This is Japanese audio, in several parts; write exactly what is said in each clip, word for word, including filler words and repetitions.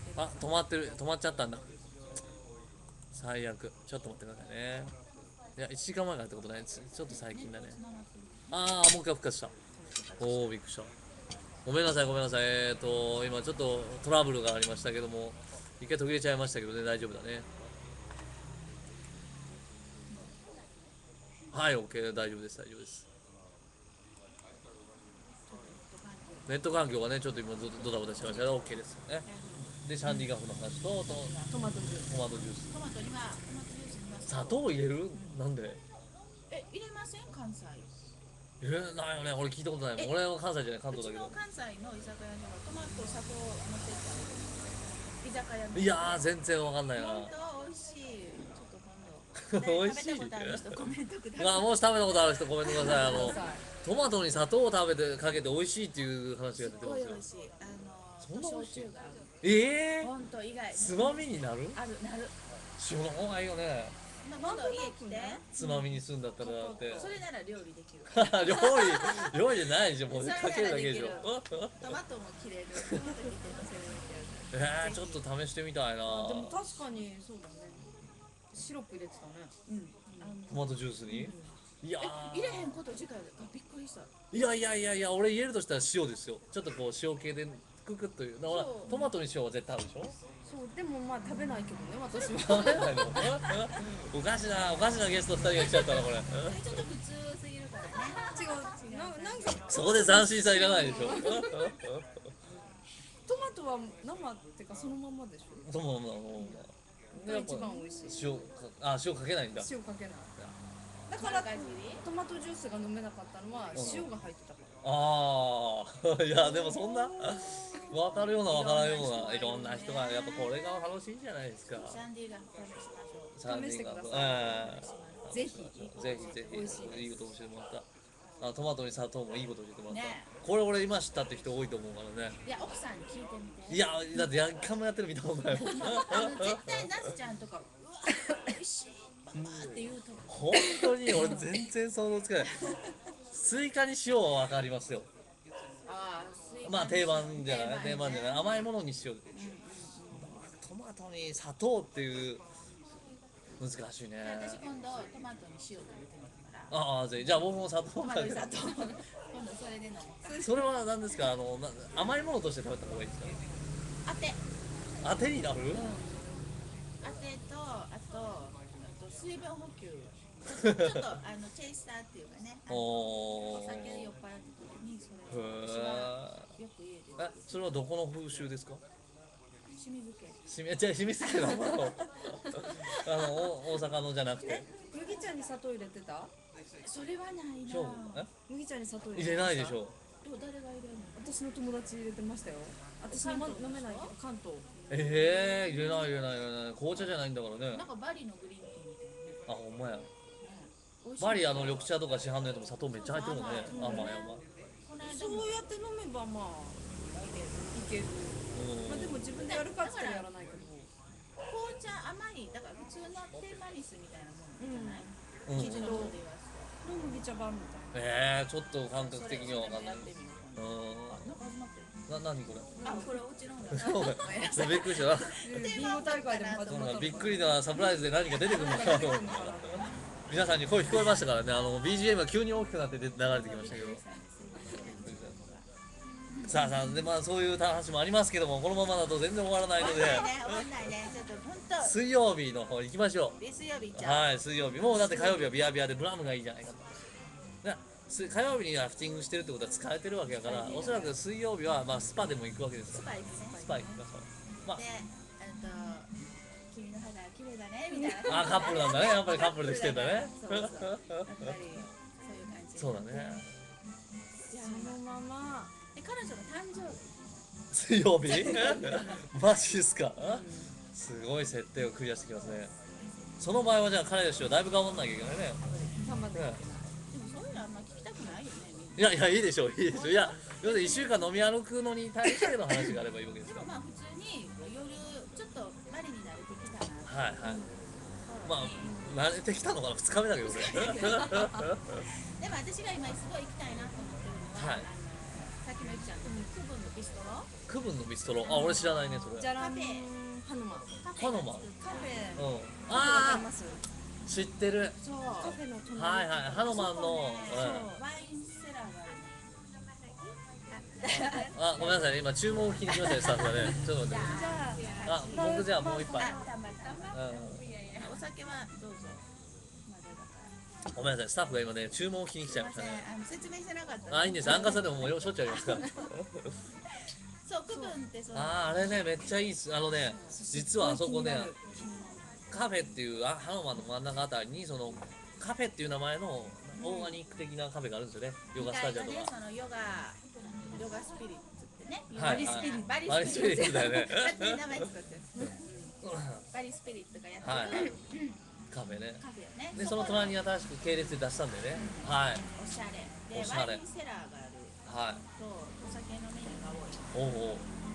あ、止まってる、止まっちゃったんだ。最悪。ちょっと待ってくださいね。いや、いちじかんまえからってことないです。ちょっと最近だね。ああ、もう一回復活した。おお、びっくりした。ごめんなさい、ごめんなさい。えーと、今ちょっとトラブルがありましたけども、一回途切れちゃいましたけどね、大丈夫だね。はい、OK、大丈夫です、大丈夫です。ネット環境がね、ちょっと今ドドタバタしてましたけど、OK ですよね。で、シャンディガフの話と、とトマトジュース。 トマトジュース。 トマトにはトマトジュースには砂糖入れるなんでえ入れません関西。 えー、ないよね、俺聞いたことないもん。俺は関西じゃない、関うち東だけど。 の関西の居酒屋にはトマト砂糖を乗せた居酒屋のいやー、全然わかんないな。 本当美味しい。ちょっと今度美味しい食べたことある人コメントください。 まあ、もし食べたことある人コメントください。あの、トマトに砂糖を食べてかけて美味しいっていう話が出てすごますよ。 い美味しい。あそんな美の味しい焼酎がええ本当意外ー、つまみになるあるなる。 塩の方がいいよね。 まあ今度家来てつまみにすんだったらだってそれなら料理できる。 料理料理じゃないでしょ、もうかけるだけでしょ。 トマトも切れる。トマト切って乗せるえー、ちょっと試してみたいな。 でも確かにそうだね。シロップ入れてたね。 だけど。うん。 トマトジュースに、いやー入れへんこと自体がびっくりした。 いやいやいやいや、俺入れるとしたら塩ですよ。ちょっとこう塩系でククッという。だからそうトマトに塩は絶対あるでしょ。 そうでもまあ食べないけどね私は。 食べないのおかしなおかしなゲストふたりが来ちゃったなこれ。 ちょっと普通すぎるからね。 違うななんかそこで斬新さいらないでしょ。 トマトは生ってかそのままでしょ。 そうそうそうが一番美味しい。 塩かあ塩かけないんだ。 塩かけない。だから丸かじりトマトジュースが飲めなかったのは塩が入ってたから。 ああいやでもそんな分かるような分からんようないろんな人がやっぱこれが楽しいんじゃないですか。 シャンディガフ試しましょう。 試してください。 ぜひぜひぜ美味しいひいいこと教えてもらった。あトマトに砂糖もいいこと教えてもらった。 ねこれ俺今知ったって人多いと思うからね。 いや奥さんに聞いてみて。 いやだってや一回もやってる見たことないもん。 あの絶対ナスちゃんとかうわ美味しいって言うと本当に俺全然想像つかない。スイカに塩は分かりますよ。 ああスイカまあ定番じゃない定番じゃないい。 甘いものに塩。トマトに砂糖っていう難しいね。 私今度トマトに塩食べてみるから。 ああぜひじゃあ僕も砂糖トマトに砂糖。今度それで飲もうか。 それは何ですかあのな甘いものとして食べた方がいいですか。 当て。 当てになる当てとあとあと水分補給。ちょっとあのチェイスターっていうかね。あのおーお酒で酔っ払った時にそれへー私はよく家でえそれはどこの風習ですか。 清水家。 しみじゃあ清水家のあのお大阪のじゃなくて麦茶に砂糖入れてた？ それはないな。 今日え麦茶に砂糖入れ入てたれないでしょ。 どう誰が入れるの？ 私の友達入れてましたよ。私飲ま飲めないけど関東。 ええー、入れない入れない入れない紅茶じゃないんだからね。 なんかバリのグリーンティーみたいなね。 あほんまや。 美味しいバリあの緑茶とか市販のやつも砂糖めっちゃ入ってるもんね。甘い甘い。 この間そうもやって飲めばまあいける。まあでも自分でやるかっつったらやらないけど。 紅茶甘いだから普通のテーマリスみたいなものじゃない？ うん生地の方で言わすの麦茶版みたいええー、ちょっと感覚と。 的には分かんない。 やってみよう。 うなんか始まってる。 ん。な何これ。 あこれお家の方だ。 そうだごめんなさいびっくりした。 な。ビンゴ大会でも始そんまったのかな。 なびっくりなサプライズで何か出てくるのかなと思って。皆さんに声聞こえましたからね。あの ビージーエム が急に大きくなってで流れてきましたけど。さあさあでまあそういう話もありますけどもこのままだと全然終わらないので終わんないね終わんないね。ちょっと本当。 水曜日の方行きましょう。 水曜日じゃあ。 はい水曜日もうだって火曜日はビヤビヤでブラムがいいじゃないかと。です火曜日にラフティングしてるってことは疲れてるわけだからおそらく水曜日はまあスパでも行くわけですからスパイクね。 スパ行きましょう。まで、あと君の肌綺麗だねみたいな。 ああカップルなんだねやっぱりカップルで来てんだね。 そうそう。やっぱりそういう感じ。 そうだね。 じゃあそのままえ彼女の誕生日。 水曜日マジですか。すごい設定をクリアしてきますね。その場合はじゃあ彼氏はだいぶ頑張んなきゃいけないね。 頑張って。 ねでもそういうのあんま聞きたくないよねみんな。 いやいやいいでしょういいでしょういや要するにいっしゅうかん飲み歩くのに対しての話があればいいわけですかでもまあ普通に夜ちょっとバリに慣れてきたな。 ら。はいはい。まあ慣れてきたのかなふつかめだけどね。 でも私が今すごい行きたいなと思ってるのは、 はいあの先きの言ってたの区分のビストロ区分のビストロ、あ、俺知らないねそれ。 じゃらんカフェハヌマン。 ハノマン。 カフェ。 うん。 わかあります？ あ、知ってる。 そうカフェの隣。 はいはい、ハノマンの。うん。 ワインセラーがあるねあ、ごめんなさいね、今注文を聞きに来ましたね、スタッフがね。ちょっと待って。 じゃああ、僕じゃあもう一杯。 あたまたまうん。 お酒はどうぞまだだかごめんなさい、スタッフが今ね、注文を聞きに来ちゃいましたらすいませんね。 あの説明してなかったあ、いいんです。アンカさんでももうしょっちゅうありますから。 そう区分ってそのあー、あれね、めっちゃいいっす。あのね、実はあそこね、カフェっていうあハノマンの真ん中あたりに、そのカフェっていう名前のオーガニック的なカフェがあるんですよね。ヨガスタジオとみたいなねか。 そのヨガヨガスピリッツってねはいバリスピリッツバリスピリッツだよね。 勝手に名前作ってるバリスピリッツがやってる、 はいはい。カフェね。 カフェよねで、その隣に新しく系列で出したんだよね。はい。 おしゃれでおしゃれワインセラーがあるはい。 とお酒のメニューが多いおうおう。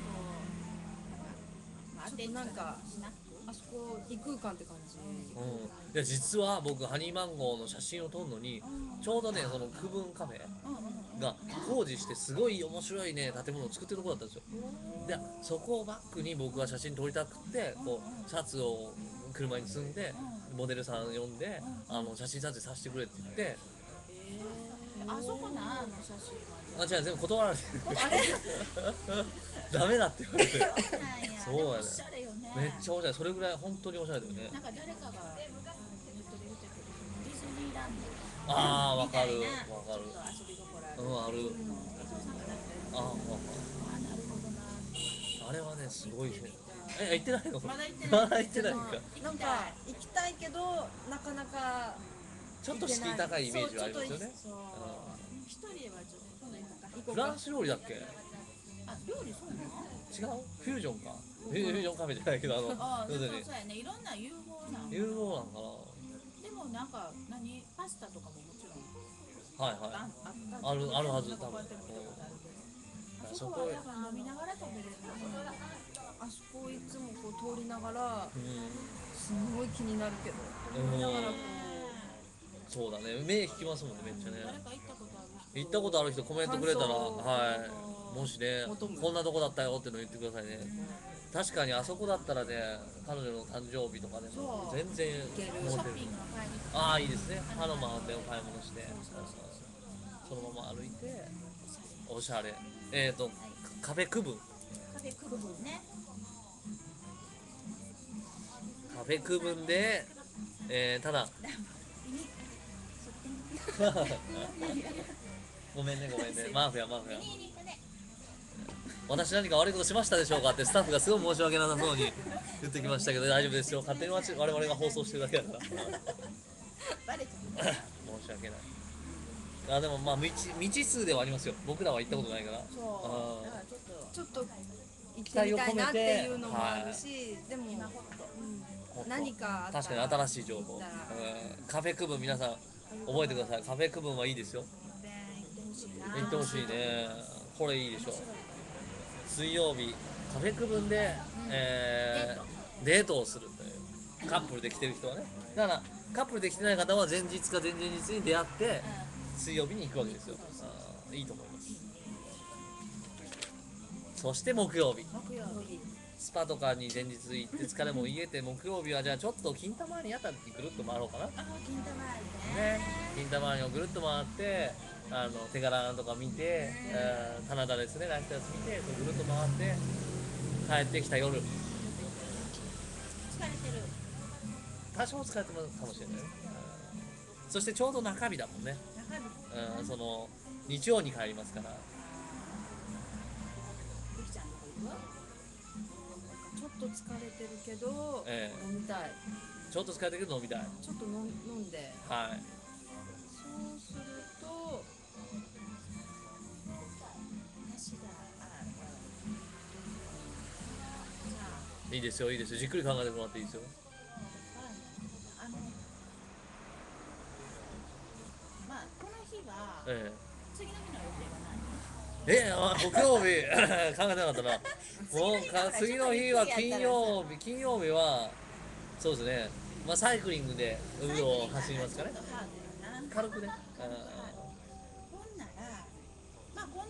まあ、 ちょっとなんかスナックあそこ異空間って感じ。 うん。いや、実は僕、ハニーマンゴーの写真を撮るのに、ちょうどね、その区分カフェが工事して、すごい面白いね、建物を作ってるところだったんですよ。で、そこをバックに僕は写真撮りたくて、こう、シャツを車に積んで、モデルさん呼んで、あの、写真撮影させてくれって言って、 あそこなあの写真はあ、違う、全部断られてる。 あれダメだって言われて。 そうなんやそうやねでもおしゃれよねめっちゃおしゃれ。それぐらい本当におしゃれだよね。 なんか誰かがネットで言ってたけどディズニーランドああ、わかる。 みたいなわかる。 ちょっと遊び心あるうん、ある。 お父さんがなんかああ、わかあなるほどなる。あれはね、すごいね。え、行ってないのまだ行ってないまだ行ってないんか。 なんか行きたいけどなかなかちょっと敷居高いイメージはありますよね。 そう一人ではちょっと今度行こうか行こうか。 フランス料理だっけあ料理そうなの違うフュージョンか。フュージョンカフェじゃないけど、あの、 あそう要するにそうやねいろんな融合な融合なんかでもなんか何パスタとかももちろんな。はいあはああるあるはずなんかこうやって見たことあるけどあそこはだから飲みながら食べれるあそこいつもこう通りながらい。うん。 すごい気になるけどうん通りながらこそうだね。目引きますもんね、めっちゃね。 誰か行ったことある人行ったことある人コメントくれたら、 感想はい。もしね、 求むこんなとこだったよっての言ってくださいね。確かにあそこだったらね、彼女の誕生日とかでもそう全然いけるモテるショッピングの買いにああ、いいですね。ハノマンでお買い物して、 そうそうそうそのまま歩いて、おしゃれ。えっ、ー、と、カフェ区分。 カフェ区分ねカフェ区分で、えー、ただ、ごめんね、ごめんね。マーフや、マーフや。 見に行くね私何か悪いことしましたでしょうかってスタッフがすごい申し訳なさそうに言ってきましたけど、大丈夫ですよ。勝手に我々が放送してるだけだから。 バレちゃった申し訳ない。あでもまあ未知未知数ではありますよ。僕らは行ったことないから。 そうだあからちょっとうちょっと行ってみたいなっていうのもあるし、でも、うん、何かあったら確かに新しい情報。うん行ったらカフェ区分皆さん覚えてください。カフェ区分はいいですよ。行ってほしいね。これいいでしょ。水曜日カフェ区分で、えー、デートをするというカップルで来てる人はね。だからカップルで来てない方は前日か前々日に出会って水曜日に行くわけですよ。あーいいと思います。そして木曜日木曜日スパとかに前日行って疲れも癒えて木曜日はじゃあちょっと金玉にあたりぐるっと回ろうかな。 あ金玉あるねね、 金玉をぐるっと回ってあの手柄とか見て、えー棚田ですね、ライフタイツ見てぐるっと回って帰ってきた夜疲れてる多少疲れてるかもしれないね、うんそしてちょうど中日だもんね、 中身うん、その日曜に帰りますからゆきちゃんのとこ行くちょっと疲れてるけど、 ええ飲みたい。 ちょっと疲れてるけど飲みたい。 ちょっと飲ん飲んで、 はい。 そうすると梨だあいいですよ、いいですよ。じっくり考えてもらっていいですよ。 あのまあこの日はえ次の日の予定がないえ。えあ木曜日考えてなかったな。もうか次の日は金曜日、金曜日はそうですね。まあサイクリングで海を走りますかねちょっ。とハードやな軽くね。 ほんならまあこんな時は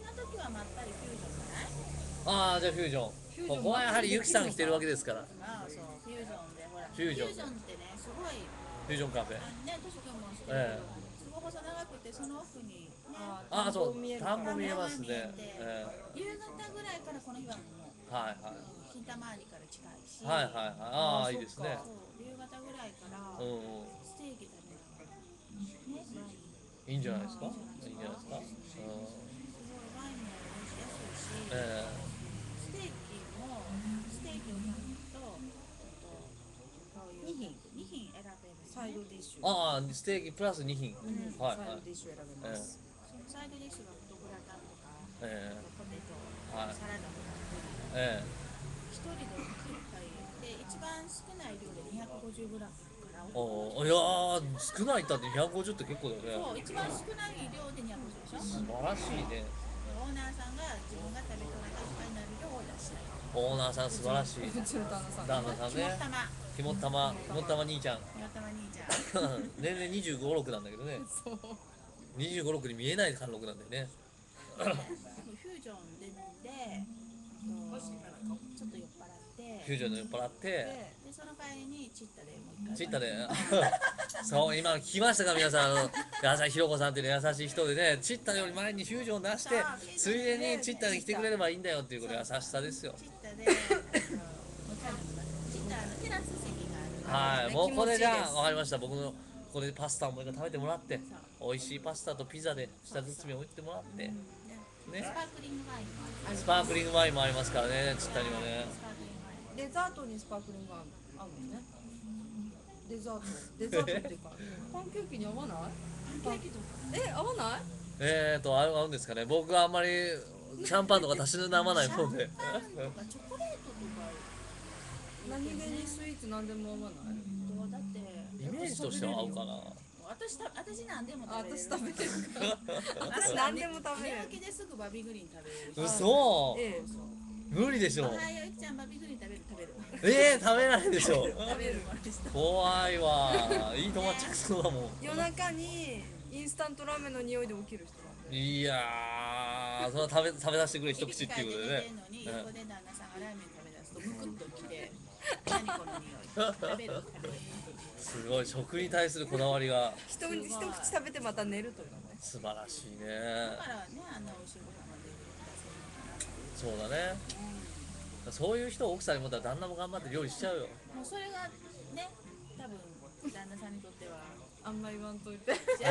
はまったりフュージョンじゃない？ ああ、じゃあフュージョン。ここはやはりゆきさん来てるわけですから。 ああ、そう、フュージョンでほら。 フュージョンってね、すごい。 フュージョンカフェ。 あのね、としくんも知ってるけど、 ええすごい細長くて、その奥に、ね、 ああ、そう、田んぼ田んぼ見えますね。 見えてえ夕方ぐらいからこの日はもう、 えはいはい。 新玉周りから近いし、 はいはいはい。ああ、いいですね。 そう夕方ぐらいからうんうん。 ステーキ食べながら、ね、ワイン、 いいんじゃないですか。いいんじゃないですか。うん。 すごいワインも美味しい安いし、 えステーキもステーキを頼むと、こういうに品に品選べる、ね。 サイドディッシュ。 えああ、ステーキプラスに品。 うんはいはいサイドディッシュ選べます。 そのサイドディッシュがフォトグラタンとか、 えポテト、 はいサラダとか、 ええ一人で一杯で一番少ない量でにひゃくごじゅうグラムからえおーいやー、少ないったってにひゃくごじゅうって結構だよね。 そう一番少ない量でにひゃくごじゅうでしょ。 素晴らしいね。 オーナーさんが自分が食べてお腹いっぱいになる量を出したい。 オーナーさん素晴らしい。 うちの旦那さん。 旦那さん肝っね。 玉、 肝っ玉、肝っ玉兄ちゃん。 肝っ玉兄ちゃん。 年齢にじゅうご、ろくなんだけどね。 そう。 にじゅうご、ろくに見えない貫禄なんだよね。 フュージョンで飲んで、とちょっと酔っ払って、 フュージョンで酔っ払って、 でその帰りにチッタでもう一回。 チッタで、そう、今聞きましたか皆さん、あの、やさひろこさんっていう優しい人でね、チッタより前にフュージョン出して、ついでにチッタに来てくれればいいんだよっていうことで優しさですよ。 チッタで、あのもう一回飲みます。チッタのテラス席がある。 はい、もうこれじゃあ、わかりました。僕の、これでパスタをもう一回食べてもらって、美味しいパスタとピザで下包みを置いてもらって、ね、 スパークリングワインもある。 スパークリングワインもありますからね、チッタにはね。 スパークリングワイン。 デザートにスパークリングあるあるのね。デザート。デザートっていうか、パンケーキに合わない？ パンケーキとか。 え、合わない？ えーと、合う合うんですかね。僕はあんまりシャンパンとかたしなまないもんで。 パンとかチョコレートとか。 何気にスイーツ何でも合わない？ どうだって。 イメージとしては合うかな。 私た私何でもあ、 食べれる。 私食べてるから。私何でも食べれる。 寝起きですぐバビグリーン食べれる。 嘘ええ。 無理でしょ。 おはよういっちゃんバビグリーン食べる食べる。 えー、食べないでしょ。 食べるまでした。 怖いわ。いい友達くそうだもん。 夜中にインスタントラーメンの匂いで起きる人なんで。 いやー、それは食べ食べさせてくれ一口っていうことでね。 のに横で旦那さんがラーメン食べ出すとムクッときて、何この匂い。食べる食べる。 すごい食に対するこだわりが一口一口食べてまた寝るというね。 素晴らしいね。 だからねあんな美味しいご飯が出てきたそうそうだね。そういう人を奥さんに持ったら旦那も頑張って料理しちゃうよ。 もうそれがね多分旦那さんにとってはあんま言わんといて。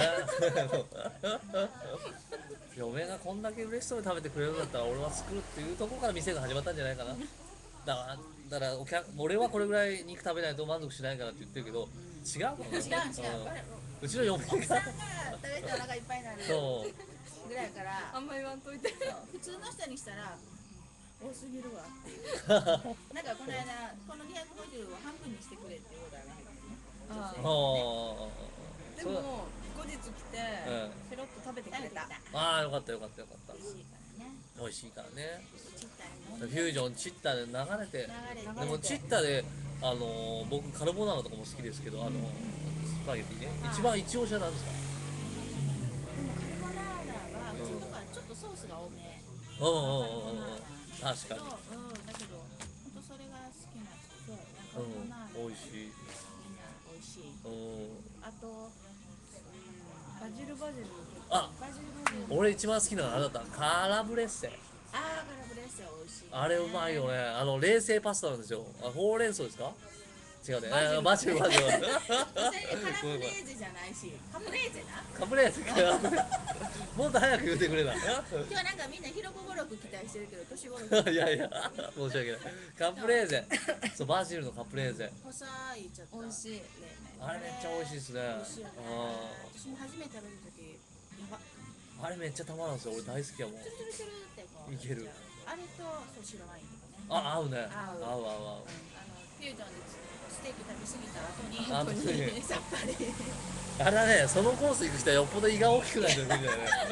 嫁がこんだけ嬉しそうに食べてくれるんだったら俺は作るっていうところから店が始まったんじゃないかな。だからだからお客俺はこれぐらい肉食べないと満足しないからって言ってるけど違うもんね。 違う違う、 うちの嫁が奥さんが食べてお腹いっぱいになるそうぐらいからあんま言わんといて。 普通の人にしたら多すぎるわっていうなんかこの間このにひゃくごじゅうを半分にしてくれってオーダーが入ってねああーでそうも後日来てうんペロッと食べてくれた。 ああよかったよかったよかった。 美味しいからね美味しいからね。 ちったりフュージョンチッタで流れて流れてでもチッタであのー僕カルボナーラとかも好きですけどあのスパゲティね一番一押しは何ですか？ でもカルボナーラはうちのとこはちょっとソースが多めうんうんうんうん確かにうんだけど本当それが好きな人でカルボうんナーラ美味しいみんな美味しいうんあとバジルバジル。 あバジルバジル俺一番好きなのはあれだったカラブレッセあーカラブレッセ美味しいあれうまいよねあの冷製パスタなんですよあほうれん草ですか？違うねあバジルバジルそれでカラブレーゼじゃないしカプレーゼなカプレーゼかもっと早く言ってくれな今日はなんかみんな広子語録期待してるけど年頃いやいや申し訳ないカプレーゼそうバジルのカプレーゼ細いちょっと美味しい。 あれめっちゃ美味しいですね美味しいよねあ私も初めて食べるときやばあれめっちゃたまらんですよ俺大好きやもんチュルチュルチュルってこういけるあれとそう白ワインとかねあ合うね合う合う合う合うあのフュージョンでステーキ食べ過ぎた後にあ後にさっぱりあれはねそのコース行く人はよっぽど胃が大きくないと無理だよね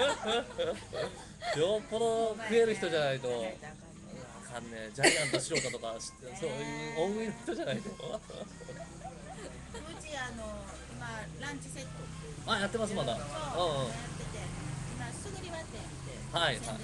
よっぽど食える人じゃないとあかんねジャイアント白田とかそういう大食いの人じゃないとうちあの今ランチセットっていうあやってますまだそううんうんやってて今すぐりば店ってはい宣伝になっちゃう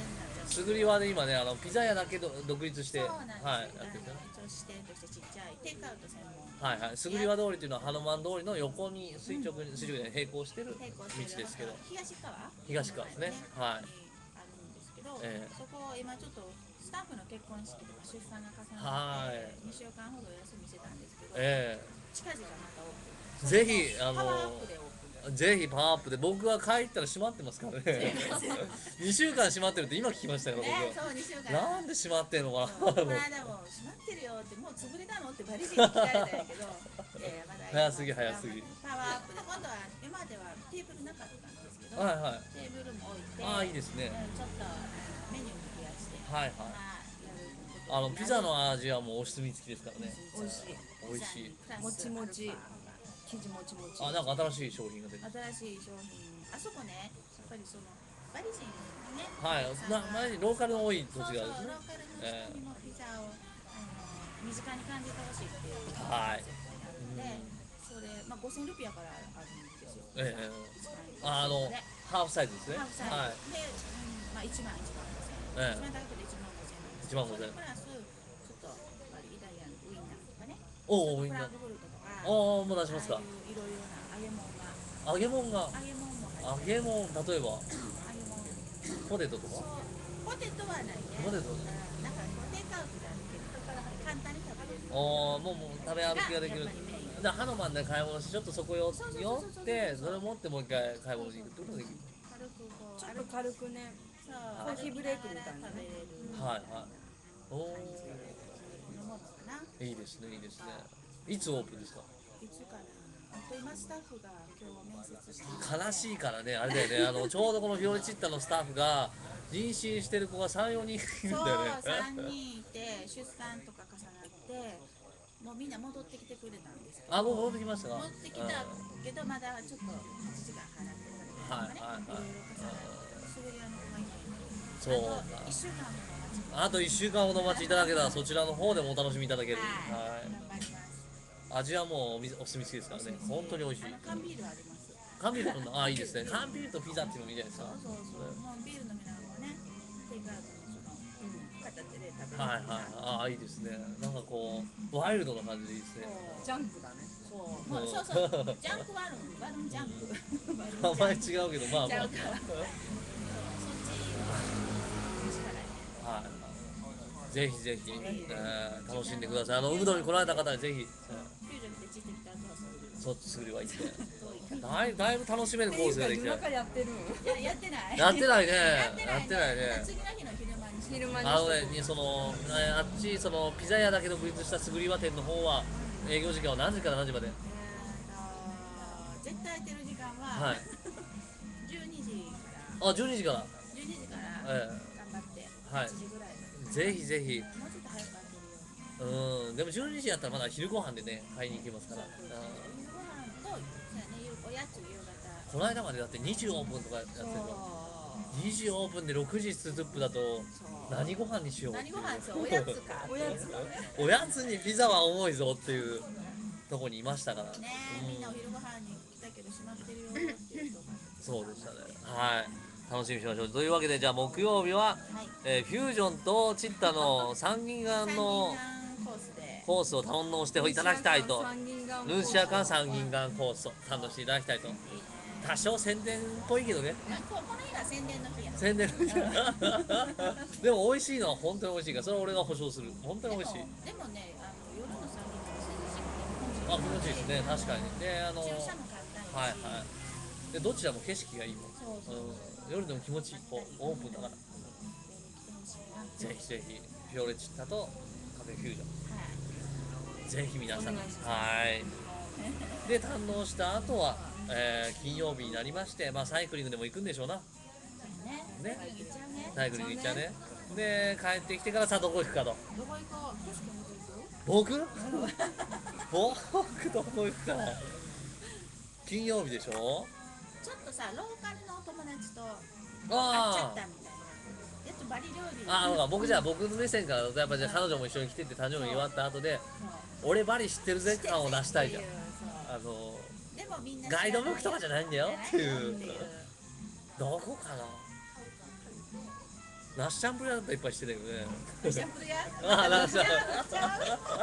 すぐりはで今ね、あのピザ屋だけど独立して、 そうはい、 なんですよ、 やってるから。 一応支店としてちっちゃいテイクアウト専門はいはい、すぐりは通りっていうのはハノマン通りの横に垂直に、垂直に並行してる道並行してるですけど、 東川東川ですねはいにあるんですけど、 ええそこを今ちょっとスタッフの結婚式とか出産が重なはっていにしゅうかんほどお休みしてたんですけど、 え近々またオープン、 ぜひあのパワーアップでオープンえぜひパワーアップで、僕は帰ったら閉まってますからね。にしゅうかん閉まってるって今聞きましたよ、僕。 ね、そうにしゅうかんなんで閉まってんのかそうこのな。 間も閉まってるよってもう潰れたのってバリジンに聞かれたんやけどいやいやまだ早すぎ早すぎパワーアップで今度は今まではテーブルなかったんですけど、 はいはい。 テーブルも置いてああ、いいですね。 うんちょっとあのメニューも増やしてはいはい。 まあやることあのピザの味はもうお墨付きですからね。 美味しい。 美味しい。 プラスもちもちアルファ生地もちもち。 あ、なんか新しい商品が出て。 新しい商品あそこねやっぱりそのバリジンねはい。な、前にローカルの多い土そうそう地があるんですね。 ローカルの人にもピザを、あの身近に感じてほしいっていうのはいがコンセプトにあるので、それまあごせんルピアからあるんですよ。 ええ一番ああのでハーフサイズですね。 ハーフサイズ、 はい。 で、うん、まあ一万一万五千ええ円、一番高くて一万五千円なんです一万五千円それプラスちょっとやっぱりイタリアンウインナーとかね、 おお、みんなフラン。クフルトとか、 おお、もう出しますかああ。いういろいろな揚げ物が揚げ物が。 揚げ物も入揚ってげ物、例えば。 揚げ物ポテトとそうか。 ポテトはないね。 ポテトうんなんかこうテイクアウトであるけど簡単に食べれる。 おお、もう、もう食べ歩きができるやっぱりメイン。 じゃあハノマンで買い物して、ちょっとそこ寄そうそうそう寄そうそうって、それを持ってもう一回買い物に行くってことができる。 軽くこうちょっと軽くね。 そうコーヒーブレイクみたいなね食べれるはいはい。おお、 のものかな。 いいですね、いいですね。いつオープンですか。 いつかな。あと今スタッフが今日面接していて悲しいからね、あれだよね、あのちょうどこのフィオレチッタのスタッフが妊娠してる子がさん、よにんいるんそうだよね。 さんにんいて出産とか重なってもうみんな戻ってきてくれたんですけどあ、もう戻ってきましたか。 戻ってきたけどまだちょっとはちじかん離れてるとかね、 はいはいはいいろいろ重なってすぐりあの子がいないそうあといっしゅうかんほど待ちうんあといっしゅうかんほどお待ちいただけたら、そちらの方でもお楽しみいただける。 はいはい。 頑張ります味はもうおみお墨付きですからね、本当に美味しいあ。の缶ビールあります缶ビールの、あ、いいですね。缶ビールとピザっていうのもいいじゃないですか。 そうそうそうもうビール飲みながらねテイクアウトのその、うん、片手で食べるはいはい、あ、いいですね。なんかこう、ワイルドな感じでいいですね。 ジャンクだね。 そうもうそうそうジャンクワルンワルンジャンク名前違うけど、まあまあ。 ちゃうからそうそっちは力ねはい。ぜひぜひ、えー楽しんでください。あの、ウブドに来られた方はぜひ、 フュージョンでちってきた後はそうそっちすぐりはいいんで。 遠いからだいだいぶ楽しめるコースができて夜。中やってるん。 いややってないやってないね。 やってやってないね。 次の日の昼間にして昼間にあのね、にその、えーあっち、その、ピザ屋だけ独立したすぐりわ店の方は、営業時間は何時から何時まで。 えーと絶対空いてる時間は、 はい。 じゅうにじからあ、じゅうにじから。 じゅうにじからえ頑張ってはいはちじぐらいまで、 ぜひぜひ。 もうちょっと早く開けるようにうん、でもじゅうにじやったらまだ昼ご飯でね、買いに行けますから。うん昼ご飯と、そうやね、おやつ夕方この間までだってにじオープンとかやってるそうの。にじオープンでろくじストップだと、 そう何ご飯にしようっていう。 何ご飯そうおやつかおやつだね。 おやつにピザは重いぞっていうとこにいましたから。 ねえ、 うんみんなお昼ご飯に来たけど閉まってるよっていう人がそうでしたね。はい。楽しみにしましょう。というわけで、じゃあ木曜日は、 はいえーフュージョンとチッタの三銀眼の三人コースでコースを堪能していただきたいと。 三銀眼ルーシア間三銀眼コースを堪能していただきたいと。 いいね多少宣伝っぽいけどね。 なんかこの日が宣伝の日や宣伝でも美味しいのは本当に美味しいから、それは俺が保証する。本当に美味しい。 でもでもね、あの夜の三人が涼しくてあ、気持ちいいですね。確かに。で、あの駐車も簡単やし、 はいはい。で、どちらも景色がいいもん。 そうそううん、夜でも気持ちいい。こうオープンだから。 夜来てほしいな。 ぜひぜひ、フィオレチッタとカフェフュージョン。 はい。 ぜひ皆さん。 お願いしますはい。で、堪能した後は、えー金曜日になりまして、まあサイクリングでも行くんでしょうな。 ね。 ね行っちゃうね。 サイクリング行っちゃうね。で、帰ってきてからさあどこ行くかと。 どこ行こう。景色もどこ行く？ 僕僕どこ行くかな。金曜日でしょ。 ちょっとさ、ローカルのお友達と会っちゃあったみたいな。やっとバリ料理。 あ。ああ、そうか僕じゃあ僕の目線からだとやっぱじゃあ彼女も一緒に来てって誕生日祝った後で、俺バリ知ってるぜ感を出したいじゃん。 そうあのでもみんなガイドブックとかじゃないんだよっていうっていうどこかな。 ナッシャンプレーだったらいっぱいしてたけどね。 シャンプルやあナッシャンちゃ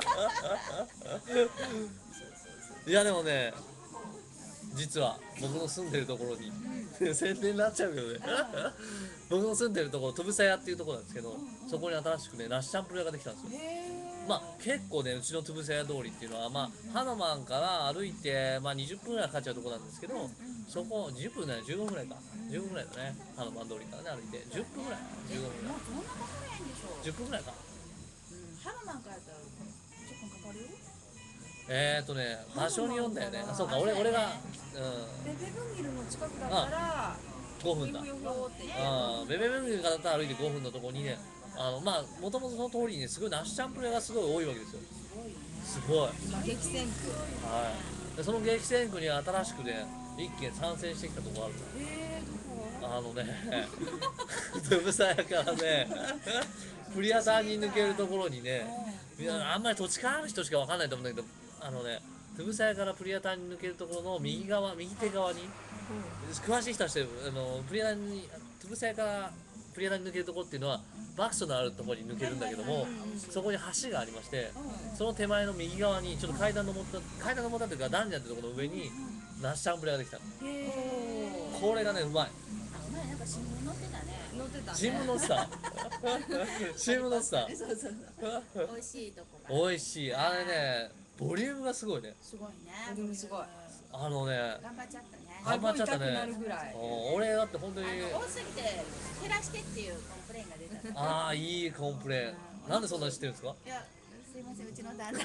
ういやでもね、実は僕の住んでるところに、宣伝になっちゃうけどね僕の住んでるところ、飛ぶさ屋っていうところなんですけど、そこに新しくねナッシャンプル屋ができたんですよ。まあ結構ね、うちの飛ぶさ屋通りっていうのは、まあハノマンから歩いて、まあ、にじゅっぷんぐらいかかっちゃうところなんですけど、そこじゅっぷんね、じゅうごふんぐらいか、じゅうごふんぐらいだね、ハノマン通りからね、歩いてじゅっぷんぐらい、じゅうごふんぐらい、 もうそんなかかれへんでしょじゅっぷんぐらいか。 うんハロマンからやったらじゅっぷんかかるよえーとね、場所によんだよね。あ、そうか、俺俺が、うん、 ベベブンギルの近くだったらごふんだ。 ふよふよってねああ、ベベブングからだったら歩いてごふんのところにね、あのまあもともとその通りにね、すごいナッシャンプレがすごい多いわけですよ。すごい。 今激戦区はい。でその激戦区に新しくね、一軒参戦してきたところあるの。 えー、どこあのね、トゥブサヤからね、プリアターに抜けるところにね、いやあんまり土地勘ある人しかわかんないと思うんだけど、あのね、トゥブサヤからプリアターに抜けるところの右側、右手側に、詳しい人はしてる、あのプリアターに、トゥブサヤからプリアターに抜けるところっていうのは、バクソのあるところに抜けるんだけども、そこに橋がありまして、その手前の右側に、ちょっと階段登った、階段登ったというか、ダンジャンってところの上に、ナッシャンプレができたの。 へこれがね、うまい。 あお前なんか新聞載ってたねー乗ってたね新聞のさ、新聞のさ、 そうそうそう美味しいとこが美味しい。あれね、ボリュームがすごいね。 すごいねボリュームすごいあのね、 頑張っちゃったね頑張っちゃった顎痛くなねるぐらい。 お俺だって本当に、 あの多すぎて減らしてっていうコンプレインが出たああ、いいコンプレーン。なんでそんなに知ってるんですか？ いやすいませんうちの旦那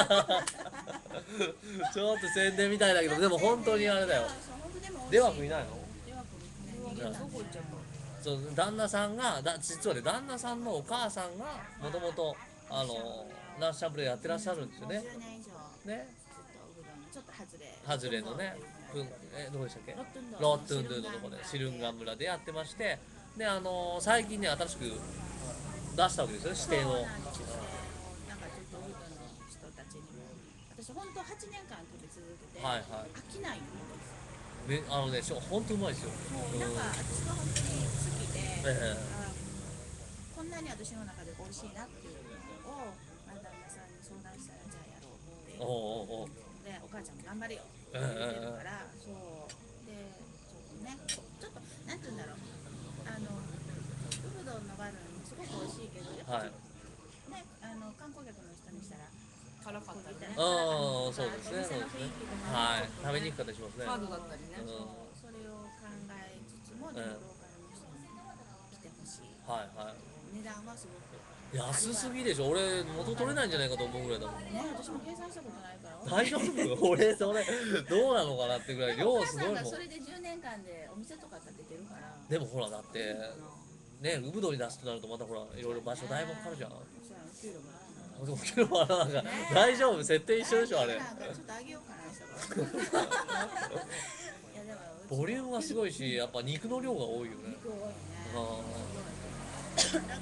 ちょっと宣伝みたいだけど、でも本当にあれだよ。 そう本当でも美味しいでは食いないの？ では食いどこ行っちゃったそう、旦那さんが、だ実はね、旦那さんのお母さんが、もともと、あの、ナッシャンプレーやってらっしゃるんですよね。 じゅうねん以上ね。 ずっとうどんちょっと外れハズレのね、ふんえどこでしたっけ？ ロットゥンドゥロットゥンドゥのとこでシルンガン村でやってまして、であのー最近ね新しく出したわけですよね、支店を。 そうなんですよなんかちょっとうどんの人たちにも私本当はちねんかん食べ続けて、 はいはい。 飽きないんですね、あのね、しょ本当うまいですよ。 もうなんか私が本当に好きで、 ええあこんなに私の中で美味しいなっていうのを、まあ、旦那さんに相談したらじゃあやろうっておうおうおう。 でお母ちゃんも頑張れよってえ言ってえるから、そうでちょっとねちょっとなんて言うんだろうあのウブドンのバルンすごく美味しいけどやっぱはい。 ねあの観光客の人にしたら辛かったりねああ、そうですね、そうお店のですね雰囲気が。 はい、食べにくかったりしますね。 ハードだったりねうんそうそれを考えつつもでもローカルの人に来てほしいはいはい。 値段はすごく安すぎでしょ。俺元取れないんじゃないかと思うぐらいだもん。 ね私も計算したことないから大丈夫？俺それどうなのかなってぐらい量お母すごいもんさんがそ。れでじゅうねんかんでお店とか建ててるからでもほらだってね、ウブドに出すとなるとまたほらいろいろ場所だいぶかかるじゃん。 そしたら給料もらわないお給料もらわなんか大丈夫？設定一緒でしょあれ。 なんかちょっとあげようかなしたからいやでもボリュームがすごいし、やっぱ肉の量が多いよね。 肉多いねあ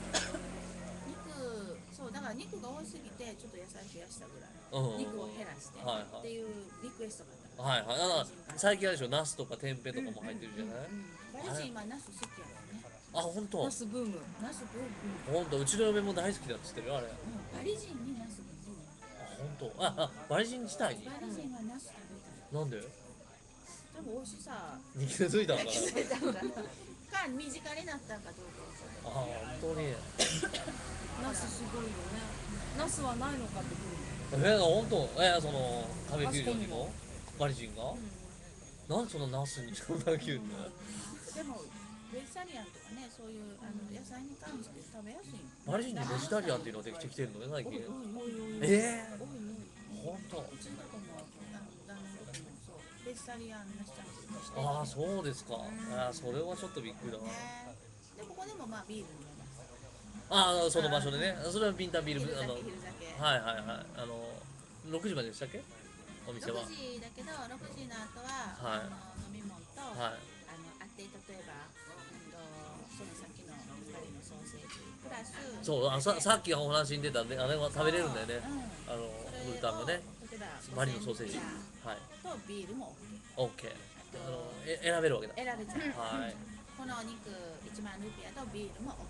肉そうだから肉が多すぎてちょっと野菜増やしたぐらいーうん。 肉を減らしてはいはいっていうリクエストがあっはいはい。だから最近あれでしょ、ナスとかテンペとかも入ってるじゃない？ た、うん、バリジン今ナス好きやもんねあ、本当ナ。スブームナスブーム、 本当、うちの嫁も大好きだっつってるよあれ。あ、 うん、バリジンにナスブーム本当。あ、あ、バリジン自体に。 バリジンはナス食べたいなんで？ 多分美味しさに気づいたのか気づいたのかか身近になったんかどうかわからな。あ、本当に。 ナスすごいよねナスはないのかってくるえ、本当。え、その壁フュージョンにもバリジンが？ んなんでそんなナスにそんな急に？ でもベジタリアンとかねそういうあの野菜に関して食べやすいバリジンでベジタリアンっていうのができてきてるのね最近。 おいおいおいええおいおい本当。 うちの子もあの旦那の子もそうベジタリアンなしちゃんとしてああ、そうですか。ああ、それはちょっとびっくりだな。 ねでここでもまあビール飲めますああ、その場所でね。それはピンタンビール、 昼あの、 酒昼酒はいはいはい。あの、ろくじまででしたっけ？お店は。 ろくじだけどろくじの後は、 はいあの飲み物と、 はい。 あのあって例えば、うんと、そのさっきの光のソーセージプラスそう、あささっきお話に出たね、あれは食べれるんだよね。 うんあの、 それをウルタンがね。 例えばマリのソーセージ。はい。 とビールもオッケー。あの、え選べるわけだ。 選べちゃう、 はい。 このお肉いちまんルピアとビールも OK です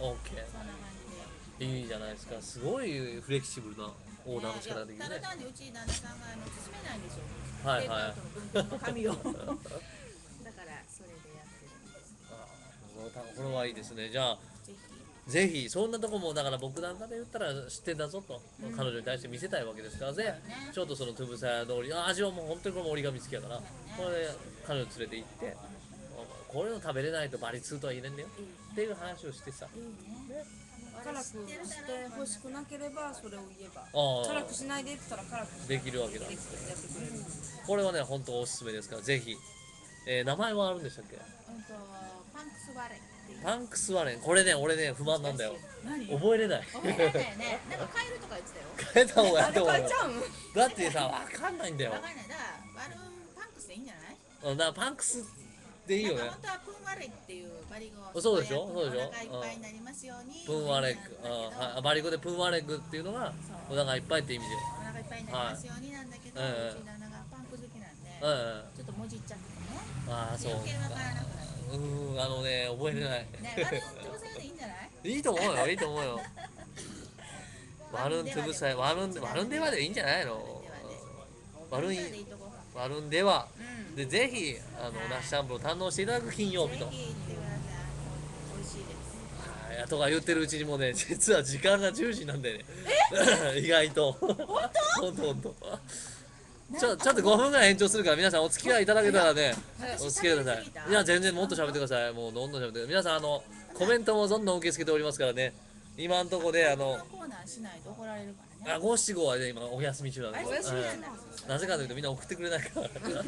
オッケそんな感じで。 ー。いいじゃないですか。すごいフレキシブルなオーダーの仕方ができるね。 ただ単にうち旦那さんがあの進めないんですよ。 はいはいテイクアウトの分岐の紙を。だからそれでやってるんです。 あーこれはいいですね。じゃあ、 ぜひ。 ぜひそんなとこもだから僕なんかで言ったら知ってんだぞと、 うん彼女に対して見せたいわけですからね、 ねちょっとそのトゥブサヤ通りあ味はもう本当にこれも折り紙付きやから、これで彼女連れて行ってこれを食べれないとバリツーとは言えねえんだよいいっていう話をしてさ、 いいね。 辛くして欲しくなければそれを言えばあ辛くしないでって言ったら辛くしできるわけだ。 やってくれる。 これはね本当おすすめですからぜひ、えー名前はあるんでしたっけ？ うんとパンクスバレーっていう。 パンクスワレン、これね俺ね不満なんだよ、 何？ 覚えれない覚えられないよね。なんかカエルとか言ってたよ。 変えた方がやあれってもらう変えちゃうん？ だってさ分かんないんだよ。 わかんない。だからバルーンパンクスでいいんじゃない？ うんだからパンクスでいいよねなんか本当はプンワレっていうバリゴ。 そうでしょそうでしょお腹いっぱいになりますように。 プンワレッグ、あバリ語でプンワレッグっていうのがお腹いっぱいって意味で、 お腹いっぱいになりますようになんだけど、 はいうち旦那がパンク好きなんで、 うんうん、 ちょっともじっちゃってね。 ああそう余計わからなくなる。 うーんあのね覚えれない、 ね、バルーントゥブサヤでいいんじゃない？ いいと思うよいいと思うよワルントゥブサイワルンワルンデワでいいんじゃないのワルンでいいとこ。 ワルンデワうん。 でぜひあのナッシャンプルを堪能していただく金曜日と、 ぜひ行ってください。美味しいです。 はいとか言ってるうちにもね実は時間がじゅうじなんでね意外と本当本当本当ちょちょっとごふんぐらい延長するから皆さんお付き合いいただけたらねお付き合いください。いや全然もっと喋ってください。もうどんどん喋ってください。皆さんあのコメントもどんどん受け付けておりますからね。今んとこであのコーナーしないと怒られるからね。 あ五七五はね今お休み中なんであお休みなんだはいなぜかというとみんな送ってくれないから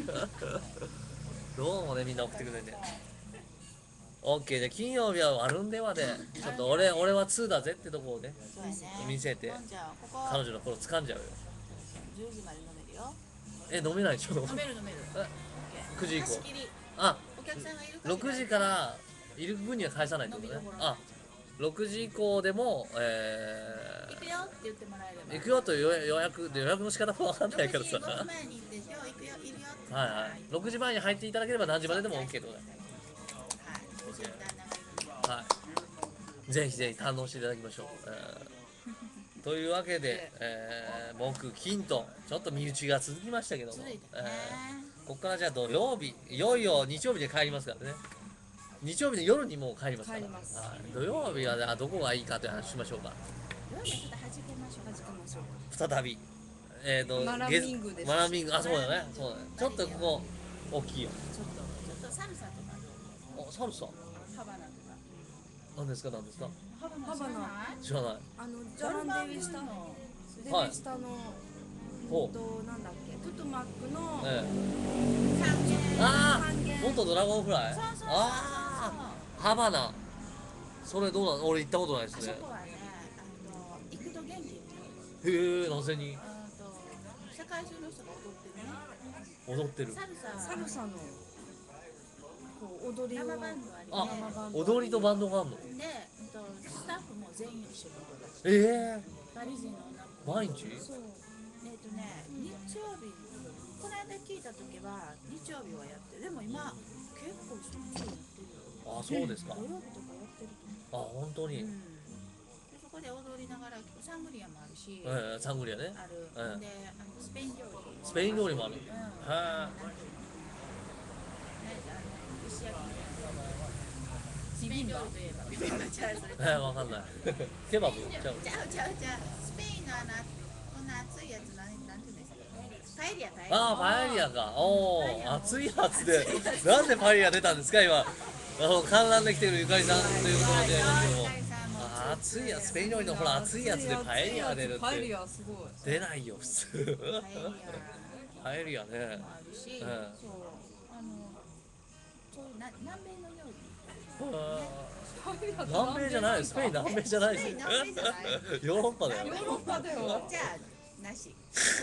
どうもねみんな送ってくれないんで。オッケーじゃあ金曜日はワルンデワでちょっと俺俺はツーだぜってとこをねそうやね。 見せて飲んじゃう。ここ彼女の頃掴んじゃうよ。 じゅうじまで飲めるよ。 え飲めないでしょ。 飲める飲める。 えくじ以降貸し切り。 あお客さんがいるろくじからいる分には返さないってことね。あろくじ以降でも、え行くよって言ってもらえれば。 ー、行くよという予約予約で予約の仕方も分かんないからさろくじごふんまえに行って今日行くよいるよって。 はいはいろくじまえに入っていただければ何時まででも OK ってことだ。 はい。うちの旦那がいるんで。 はいぜひぜひ堪能していただきましょう、えーというわけで、えー、木金とちょっと身内が続きましたけども、 続いてね。 えーここからじゃあ土曜日いよいよ日曜日で帰りますからね。日曜日の夜にもう帰りますから帰りますはい土曜日は、ね、どこがいいかという話しましょうか。 夜ちょっと弾けましょう。 弾けましょう。 再びえーとマラミングですマラミングあそうだねそうだねちょっとここ大きいよ。 ちょっとちょっと寒さとかどう？ おサルサハバナとか。 何ですか何ですかハバナハバナ知らない。 あのジャランデビスタのデはいビスタのほうとなんだっけトゥトマックのええ三軒。 あ三軒あ元ドラゴンフライそうそうそうそう。 ああハバナそれどうなの俺行ったことないですね。 あそこはね、あの行くと元気になる。 へえなぜにあと世界中の人が踊ってるね。 踊ってる。 サルサ。 サルサのこう踊りを生バンドありあね。 踊りとバンドがあるの。 で、うんとスタッフも全員一緒の子たち。 ええパリ人の女の子。 毎日そう。えっとね、日曜日、この間聞いた時は日曜日はやってる。でも今結構しょっちゅうやってるよ。 あそうですか。 土曜日とかやってると思う。 あ本当に、 うん。でそこで踊りながらサングリアもあるし、 ええサングリアね。 ある。 ええで、あのスペイン料理。 スペイン料理もある。 うん。 はなんていうのね、あの石焼きみたいな。スペイン料理といえばビビンバちゃうそれ。 ええわかんないケバブちゃう。 ちゃうちゃうちゃう。スペインのあのこんな熱いやつなんなんていうんですか。パエリアパエリア。 ああパエリアか。おお熱いやつでなんでパエリア出たんですか今。あの観覧で来てるゆかりさんということで言いますけども。あ熱いやつスペイン料理のほら熱いやつでパエリアが出るっパエリてアすごい。 出ないよ普通。 パエリアパエリアね。 もあるし、 ええそうあのそういうな南米の料理。 あー南米じゃないスペイン南米じゃないですよ。 南米じゃないヨーロッパだよ。 ヨーロッパだよ。 じゃあなし。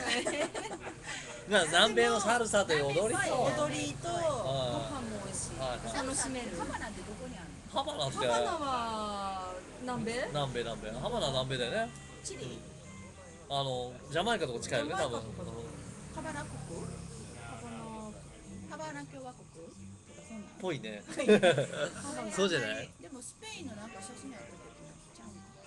な南米のサルサという踊りと踊りとごあ飯も美味しい。 はい楽しめる。 ハバナってどこにあるの？ ハバナってハバナは南米？ 南米南米ハバナ南米だよね。 チリ。 あのジャマイカとか近いよね多分。 ジャマイカとかハバナ国？ ハバナハバナ共和国？とかそんなん。 ぽいね。そうじゃない。 でもスペインのなんか写真やった時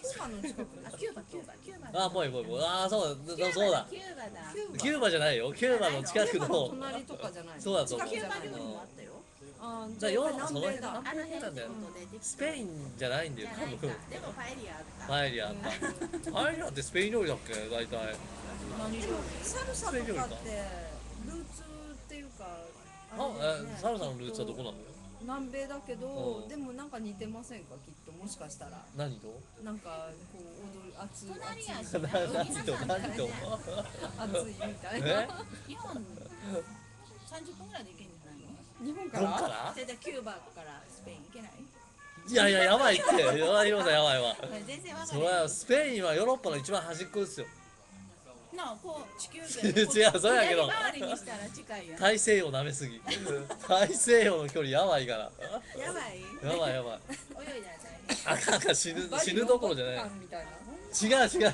ューバの近くあ、 でキューバ、キューバ、キューバ。 あ、ぽいぽいぽい。あー、そうだ、 キューバそうだ。 キューバだ。 キューバキューバじゃないよ。キューバの近くキューバのの。 隣とかじゃないの？ そうだと思うキューバ近くじゃないの？ 料理もあったよ。 あーじゃあヨーロッパ南その辺米だ。 あの辺なんだよってことでできたスペインじゃないんだよ、 じゃないか。 多分。 でもパエリアあった。 パエリアあった。パエリアってスペイン料理だっけ、大体。 何料理？サルサとかってルーツっていうか、 あ、 れねえ、サルサのルーツはどこなのよ。 南米だけど、 うんでもなんか似てませんか、きっと。もしかしたら何と。 なんかこう踊る熱い隣やし熱いな何と、何と。 熱いみたいな。 え、 日本さんじゅっぷんぐらいで行けんじゃないの？ 日本かどっら？ から。 じゃあじゃあキューバからスペイン行けない？ いやいや、やばいって、やばい、やばい、やばいわ。 全然わかそれらない。 はスペインはヨーロッパの一番端っこですよ。 なあ、こう地球違うそうやけど左回りにしたら近いやん。 大西洋舐めすぎ。大西洋の距離やばいから。 やばい。 やばいやばい。 泳いだら大変。 あかんあかん、死ぬ、死ぬどころじゃない。違うみたいな。 違う違う違う違う。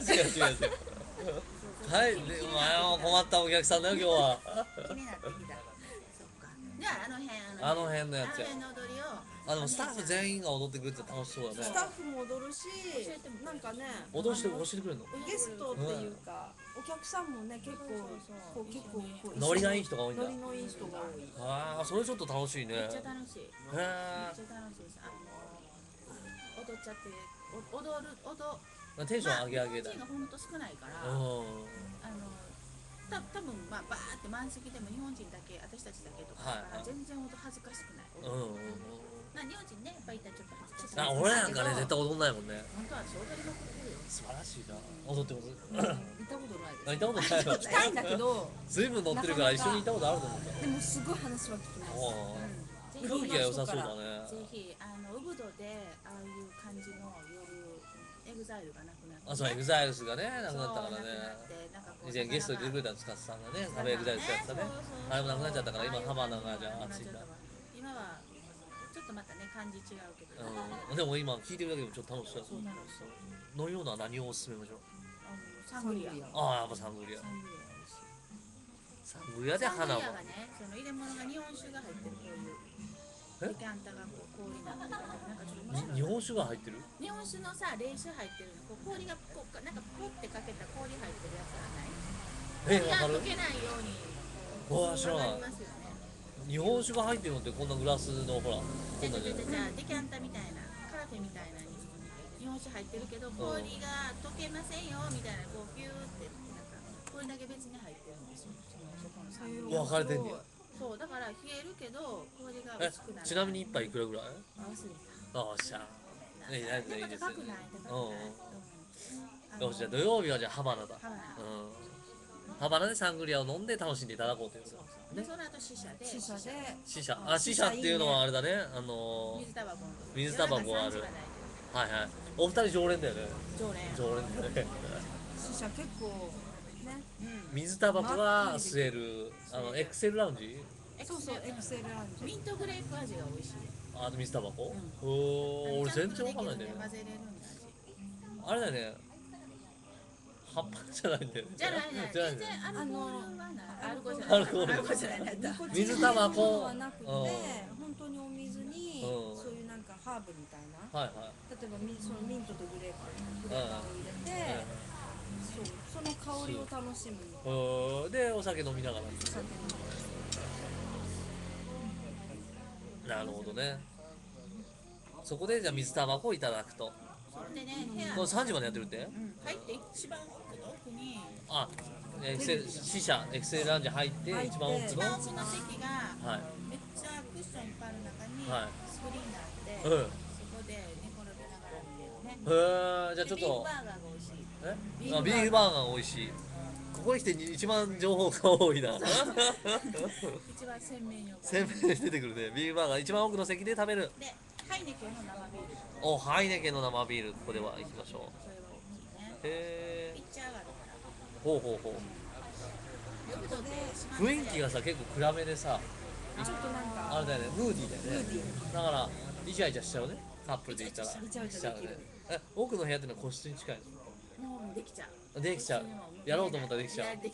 はい、で、お前は困ったお客さんだよ、今日は。 気になってきた。そっか。じゃああの辺あの辺のやつやあの辺の踊りを。 あ、でもスタッフ全員が踊ってくれて楽しそうだね。 スタッフも踊るし、なんかね、 踊して、教えてくれるの。 ゲストっていうか、お客さんもね、結構こう結構こうノリがいい人が多いんだノリのいい人が多い。 ああ、それちょっと楽しいね。 めっちゃへ楽しい。めっえ。 ちゃ楽しいです。あの踊っちゃって、お踊る踊。 テンション上げ上げだ。 日本人が本当少ないから、 うん。 あのた多分まあバーって満席でも日本人だけ、私たちだけとかだからはい全然音恥ずかしくない。 うんうんうん。 な日本人ね、やっぱりいたらちょっと恥ずかしい。 あ、俺なんかね、絶対踊んないもんね。 本当は私踊りまくってるよ。 素晴らしいな。踊ってます。 行ったことないです。 あ、行ったことないわ。 行きたいんだけど、 ずいぶん乗ってるから一緒に行ったことあると思うんだ。 でもすごい話は聞きます。 おーぜひ空気が良さそうだね。 ぜひあのウブドでああいう感じの夜エグザイルがなくなって、 あ、そう、エグザイルスがね、なくなったからそうなくなね。 ってなんかこう以前ゲストで出てくれた塚さんがね、アベエグザイルスやってたね。あれもなくなっちゃったから、今ハバナがじゃあ熱いんだ。 今はちょっとまたね感じ違うけど、 うん、でも今聞いてるだけでもちょっと楽しそう。 そうなのそう飲み物は何をおすすめましょう。 あのサングリアああ、やっぱサングリアサ。ングリア美味しい。 サングリアでサング花も。 リアがね、その入れ物が日本酒が入ってるこういうえデキャンタがこう氷になってるからなんかちょっと面白い。 に日本酒が入ってる。 日本酒のさ冷酒入ってるの、こう氷がこうかなんかポってかけた氷入ってるやつはない？ え、 氷わかるが溶。けないようにうわ知らないありますよね。 日本酒が入ってるのってこんなグラスのほら、こじゃんなんじゃない。 じゃじゃじゃデキャンタみたいなカラフェみたいなに日本酒入ってるけど氷が溶けませんよみたいなこうピューってなんか氷だけ別に入ってるんですよ。そのそこのサングリア。 分かれてんねや。 そうだから冷えるけど氷がえ薄くなる。 ちなみに一杯いくらぐらい。 あ忘れた。 ああ、しゃあ。いいね、いいですよ高くない高くない。うんよし、じゃあ土曜日はじゃあハバナだ。 ハバナうん。ハバナでサングリアを飲んで楽しんでいただこうという。 でその後死者で死者で、 死者。あ、死者っていうのはあれだね。あの水タバコの水タバコある夜中さんじが大ー、はいはい。お二人常連だよね。 丈夫常連常連だよね。 死者結構ね、 うん水タバコは吸える。あの、エクセルラウンジ。 そうそうエクセルラウンジ。 ミントグレープ味が美味しい。 あ、水タバコ。 うんおお、俺全然わかんないんだよね。 混ぜれるんだ味。 あれだよね。葉っぱじゃないんだよね。 じゃないない。 じゃないんだよ全然アルコールはない。アルコールじゃアない。 ルコールじゃない。なんだニコチン水タバコではなくて、 うん本当にお水に、 うんそういうなんかハーブみたいな、 はいはい。 例えばみそのミントとグレープ、グレープを入れて、そうその香りを楽しむうん。で、お酒飲みながら。 お酒飲なるほどね。そこでじゃあ水タバコをいただくと。 でね、部屋これさんじまでやってるって。 うん入って一番奥の奥にあ、エクセル、死者、エクセルラウンジ入って、 入って一番奥の。は一番奥の席がい。 めっちゃクッションいっぱいある中にはいスクリーンがあって、 うん。へそこで寝転びながら見れるね。 え、じゃあちょっとでビーフバ。ーガーが美味しい。 え、あ、ビーフバーガーが美味しい。ここに来て一番情報が多いな。 一番鮮明に覚え鮮明に出てくるね。ビーフバーガー一番奥の席で食べる。 で、ハイネケンの生ビール。 お、ハイネケンの生ビール、ここでは行きましょう。 それは大きいね。 へえピッチャーがあるから。 ほうほうほう。 夜とで雰囲気がさ、結構暗めでさ、 むちょっとなんかあれだよね、ムーディーだよね。 ムーディだから、イチャイチャしちゃうね。カップルで行ったら。 イチャイチャしちゃうね。え、奥の部屋ってのは個室に近いもうできちゃう。 の。できちゃう。やろうと思ったらできちゃう。 いやで